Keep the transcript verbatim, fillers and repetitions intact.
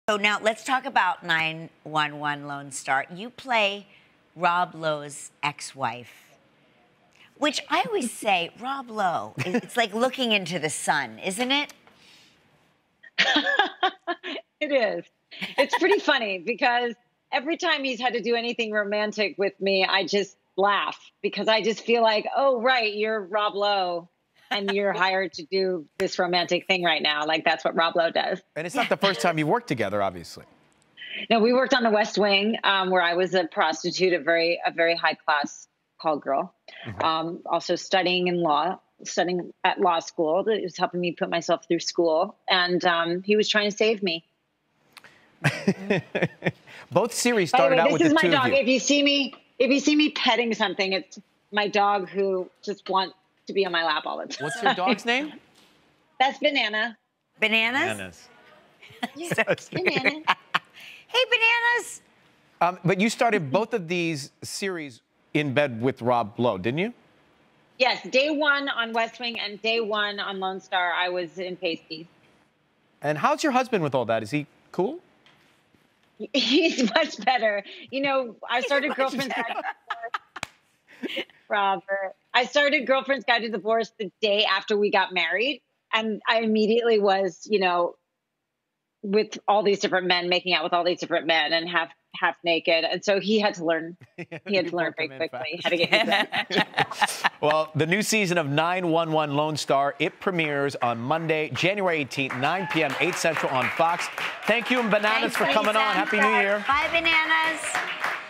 So now let's talk about nine one one Lone Star. You play Rob Lowe's ex-wife, which I always say, Rob Lowe, it's like looking into the sun, isn't it? It is. It's pretty funny because every time he's had to do anything romantic with me, I just laugh because I just feel like, oh, right, you're Rob Lowe. And you're hired to do this romantic thing right now. Like, that's what Rob Lowe does. And it's not the first time you worked together, obviously. No, we worked on the West Wing, um, where I was a prostitute, a very, a very high-class call girl. Mm-hmm. um, also studying in law, studying at law school. It was helping me put myself through school. And um, he was trying to save me. Both series started way, out with the two of you. This is my dog. If you see me, if you see me petting something, it's my dog who just wants to be on my lap all the time. What's your dog's name? That's Banana. Bananas? Bananas. Yeah, Banana. Hey, Bananas. Um, but you started both of these series in bed with Rob Lowe, didn't you? Yes, day one on West Wing and day one on Lone Star, I was in Pasties. And how's your husband with all that? Is he cool? He's much better. You know, I started Girlfriend's Guide to Divorce. Robert. I started Girlfriend's Guide to Divorce the day after we got married. And I immediately was, you know, with all these different men, making out with all these different men and half half naked. And so he had to learn. He had to learn very quickly how to get used. Well, the new season of nine one one Lone Star, it premieres on Monday, January eighteenth, nine p m, eight Central on Fox. Thank you, and Bananas, Thanks, for coming Lisa. on. Happy New Year. Bye, Bananas.